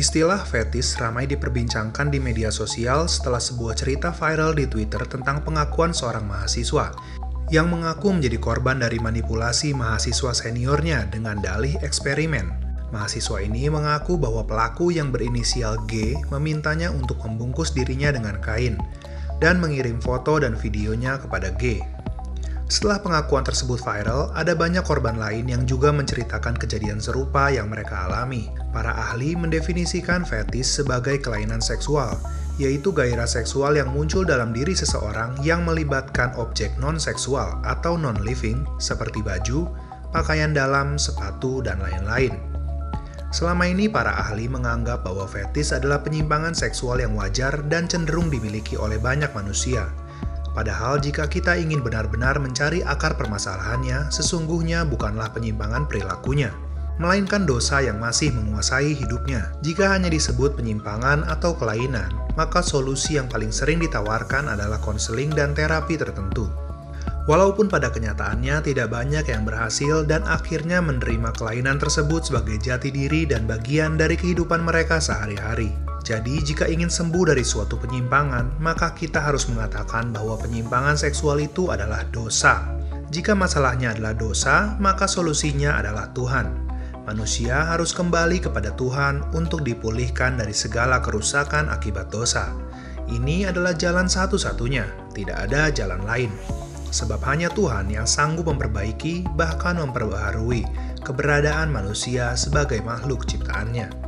Istilah fetis ramai diperbincangkan di media sosial setelah sebuah cerita viral di Twitter tentang pengakuan seorang mahasiswa yang mengaku menjadi korban dari manipulasi mahasiswa seniornya dengan dalih eksperimen. Mahasiswa ini mengaku bahwa pelaku yang berinisial G memintanya untuk membungkus dirinya dengan kain dan mengirim foto dan videonya kepada G. Setelah pengakuan tersebut viral, ada banyak korban lain yang juga menceritakan kejadian serupa yang mereka alami. Para ahli mendefinisikan fetis sebagai kelainan seksual, yaitu gairah seksual yang muncul dalam diri seseorang yang melibatkan objek non-seksual atau non-living seperti baju, pakaian dalam, sepatu, dan lain-lain. Selama ini, para ahli menganggap bahwa fetis adalah penyimpangan seksual yang wajar dan cenderung dimiliki oleh banyak manusia. Padahal jika kita ingin benar-benar mencari akar permasalahannya, sesungguhnya bukanlah penyimpangan perilakunya, melainkan dosa yang masih menguasai hidupnya. Jika hanya disebut penyimpangan atau kelainan, maka solusi yang paling sering ditawarkan adalah konseling dan terapi tertentu. Walaupun pada kenyataannya tidak banyak yang berhasil dan akhirnya menerima kelainan tersebut sebagai jati diri dan bagian dari kehidupan mereka sehari-hari. Jadi, jika ingin sembuh dari suatu penyimpangan, maka kita harus mengatakan bahwa penyimpangan seksual itu adalah dosa. Jika masalahnya adalah dosa, maka solusinya adalah Tuhan. Manusia harus kembali kepada Tuhan untuk dipulihkan dari segala kerusakan akibat dosa. Ini adalah jalan satu-satunya, tidak ada jalan lain. Sebab hanya Tuhan yang sanggup memperbaiki, bahkan memperbaharui keberadaan manusia sebagai makhluk ciptaannya.